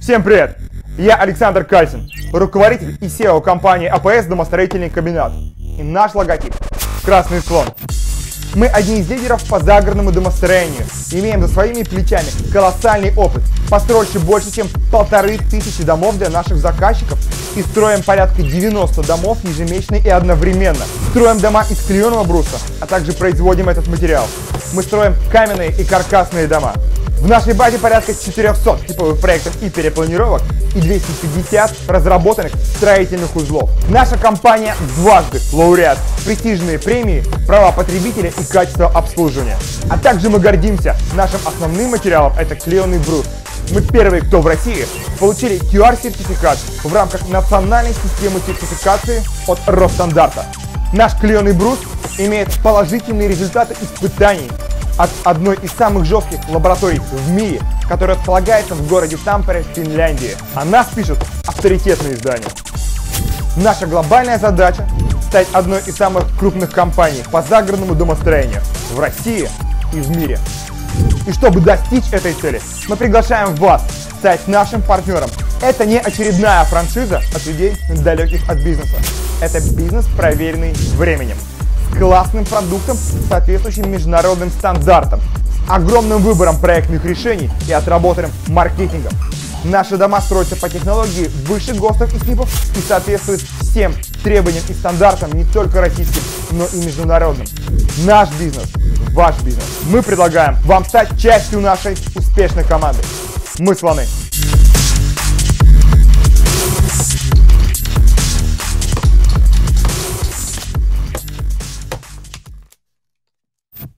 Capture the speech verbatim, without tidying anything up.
Всем привет! Я Александр Кальцин, руководитель и си и о компании а пэ эс «Домостроительный комбинат». И наш логотип – красный слон. Мы одни из лидеров по загородному домостроению, имеем за своими плечами колоссальный опыт, построивший больше чем полторы тысячи домов для наших заказчиков и строим порядка девяноста домов ежемесячно и одновременно. Строим дома из клееного бруса, а также производим этот материал. Мы строим каменные и каркасные дома. В нашей базе порядка четырёхсот типовых проектов и перепланировок и двести пятьдесят разработанных строительных узлов. Наша компания дважды лауреат, престижные премии, права потребителя и качество обслуживания. А также мы гордимся нашим основным материалом – это клееный брус. Мы первые, кто в России получили кью ар-сертификат в рамках национальной системы сертификации от Росстандарта. Наш клееный брус имеет положительные результаты испытаний от одной из самых жестких лабораторий в мире, которая располагается в городе Тампере, Финляндии. О нас пишут авторитетные издания. Наша глобальная задача – стать одной из самых крупных компаний по загородному домостроению в России и в мире. И чтобы достичь этой цели, мы приглашаем вас стать нашим партнером. Это не очередная франшиза от людей, далеких от бизнеса. Это бизнес, проверенный временем. Классным продуктом, соответствующим международным стандартам, с огромным выбором проектных решений и отработанным маркетингом. Наши дома строятся по технологии выше ГОСТов и СНИПов и соответствуют всем требованиям и стандартам не только российским, но и международным. Наш бизнес – ваш бизнес. Мы предлагаем вам стать частью нашей успешной команды. Мы слоны.